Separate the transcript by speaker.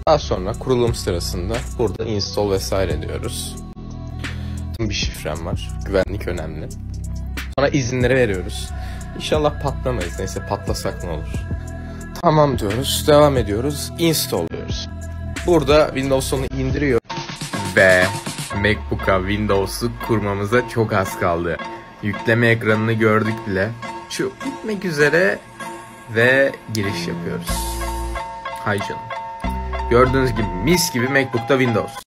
Speaker 1: Daha sonra kurulum sırasında burada install vesaire diyoruz. Bir şifrem var. Güvenlik önemli. Sonra izinleri veriyoruz. İnşallah patlamayız. Neyse patlasak ne olur. Tamam diyoruz. Devam ediyoruz. Install diyoruz. Burada Windows 10'u indiriyor. Ve MacBook'a Windows'u kurmamıza çok az kaldı. Yükleme ekranını gördük bile. Şu bitmek üzere ve giriş yapıyoruz. Hay canım. Gördüğünüz gibi mis gibi MacBook'ta Windows.